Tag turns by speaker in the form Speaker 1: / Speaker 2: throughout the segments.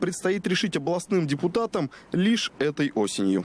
Speaker 1: предстоит решить областным депутатам лишь этой осенью.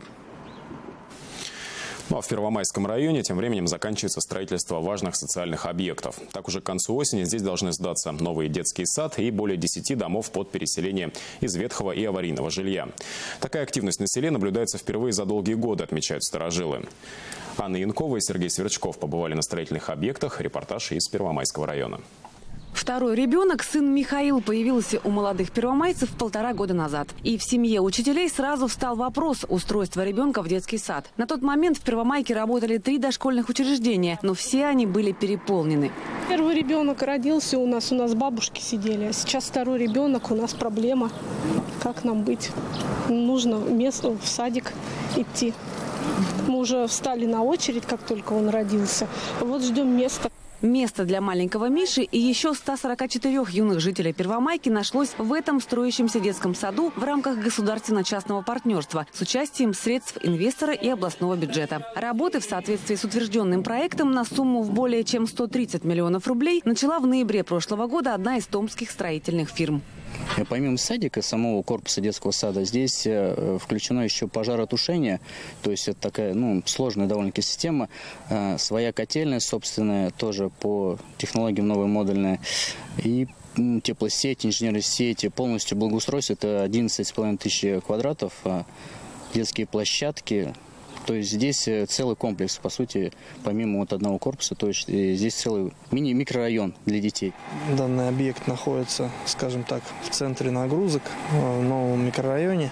Speaker 2: Ну а в Первомайском районе тем временем заканчивается строительство важных социальных объектов. Так уже к концу осени здесь должны сдаться новый детский сад и более 10 домов под переселение из ветхого и аварийного жилья. Такая активность на селе наблюдается впервые за долгие годы, отмечают старожилы. Анна Янкова и Сергей Сверчков побывали на строительных объектах. Репортаж из Первомайского района.
Speaker 3: Второй ребенок, сын Михаил, появился у молодых первомайцев 1,5 года назад. И в семье учителей сразу встал вопрос устройства ребенка в детский сад. На тот момент в Первомайке работали 3 дошкольных учреждения, но все они были переполнены.
Speaker 4: Первый ребенок родился у нас бабушки сидели. А сейчас второй ребенок, у нас проблема. Как нам быть? Нужно место в садик идти. Мы уже встали на очередь, как только он родился. Вот ждем места.
Speaker 3: Место для маленького Миши и еще 144 юных жителей Первомайки нашлось в этом строящемся детском саду в рамках государственно-частного партнерства с участием средств инвестора и областного бюджета. Работы в соответствии с утвержденным проектом на сумму в более чем 130 миллионов рублей начала в ноябре прошлого года одна из томских строительных фирм.
Speaker 5: Помимо садика, самого корпуса детского сада, здесь включено еще пожаротушение. То есть это такая сложная довольно-таки система. Своя котельная собственная, тоже по технологиям новой модульная. И теплосеть, инженерные сети, полностью благоустройство. Это 11,5 тысяч квадратов, детские площадки. То есть здесь целый комплекс, по сути, помимо одного корпуса, то есть здесь целый микрорайон для детей.
Speaker 6: Данный объект находится, скажем так, в центре нагрузок, в новом микрорайоне,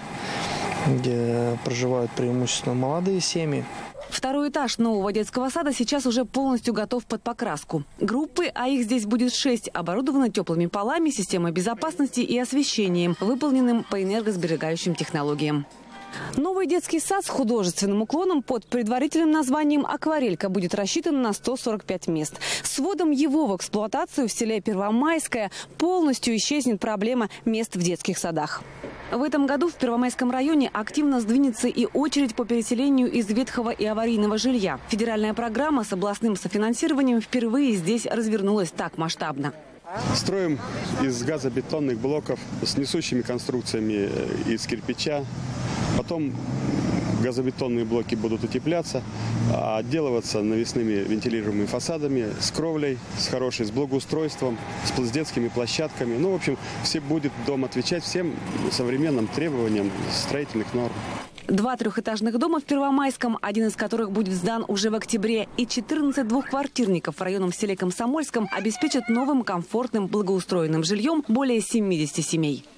Speaker 6: где проживают преимущественно молодые семьи.
Speaker 3: Второй этаж нового детского сада сейчас уже полностью готов под покраску. Группы, а их здесь будет 6, оборудованы теплыми полами, системой безопасности и освещением, выполненным по энергосберегающим технологиям. Новый детский сад с художественным уклоном под предварительным названием «Акварелька» будет рассчитан на 145 мест. С вводом его в эксплуатацию в селе Первомайское полностью исчезнет проблема мест в детских садах. В этом году в Первомайском районе активно сдвинется и очередь по переселению из ветхого и аварийного жилья. Федеральная программа с областным софинансированием впервые здесь развернулась так масштабно.
Speaker 7: Строим из газобетонных блоков с несущими конструкциями из кирпича. Потом газобетонные блоки будут утепляться, отделываться навесными вентилируемыми фасадами, с кровлей, с благоустройством, с детскими площадками. В общем, все будет дом отвечать всем современным требованиям строительных норм.
Speaker 3: 2 трехэтажных дома в Первомайском, один из которых будет сдан уже в октябре, и 14 двухквартирников в районном селе Комсомольском обеспечат новым, комфортным, благоустроенным жильем более 70 семей.